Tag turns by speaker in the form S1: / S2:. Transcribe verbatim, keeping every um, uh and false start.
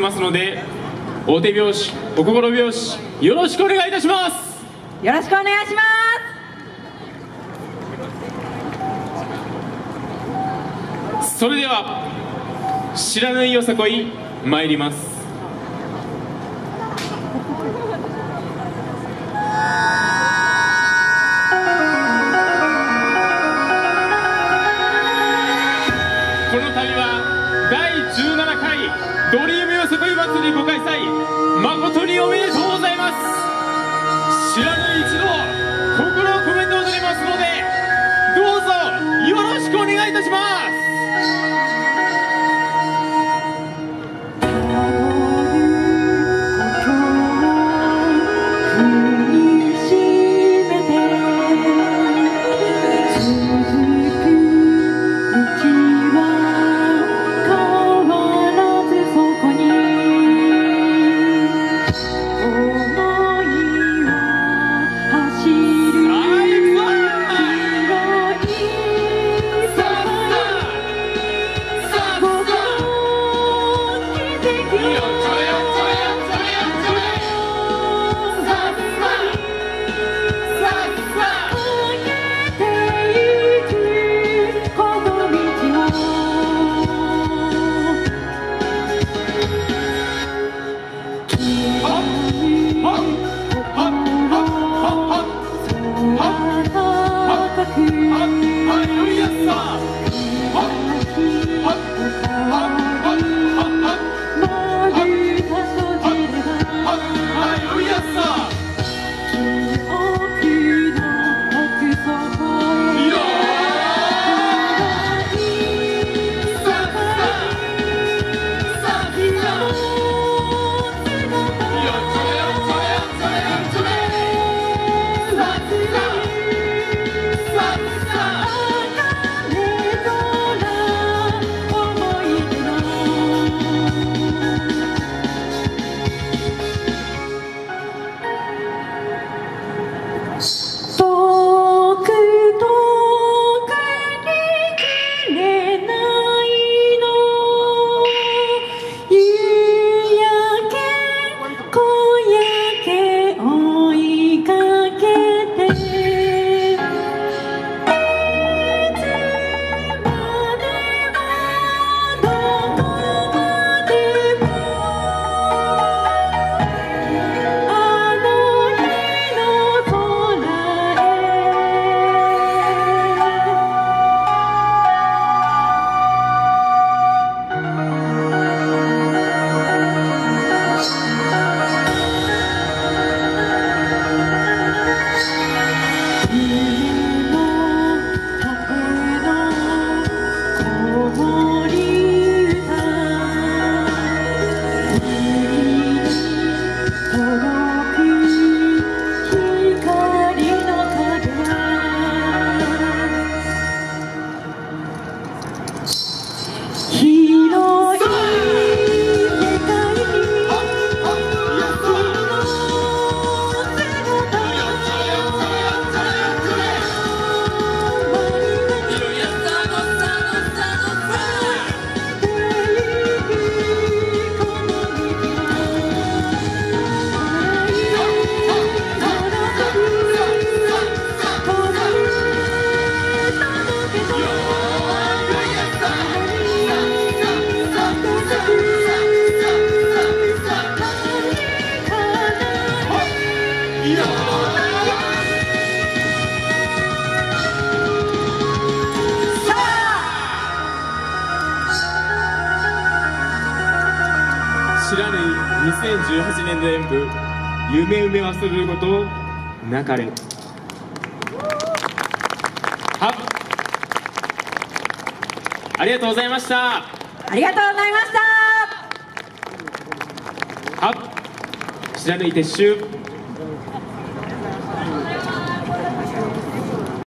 S1: ますので、お手拍子、お心拍子、よろしくお願いいたします。
S2: よろしくお願いします。
S1: それでは知らないよさこい参ります。この度はだいじゅうななかいドリームよさこい祭りご開催、誠におめでとうございます。知らぬ一度心を込めて踊りますので、どうぞよろしくお願いいたします。知らぬにせんじゅうはちねん度演舞夢埋め忘れることなかれ。はありがとうございました。
S2: ありがとうございました。
S1: は知らぬい撤収。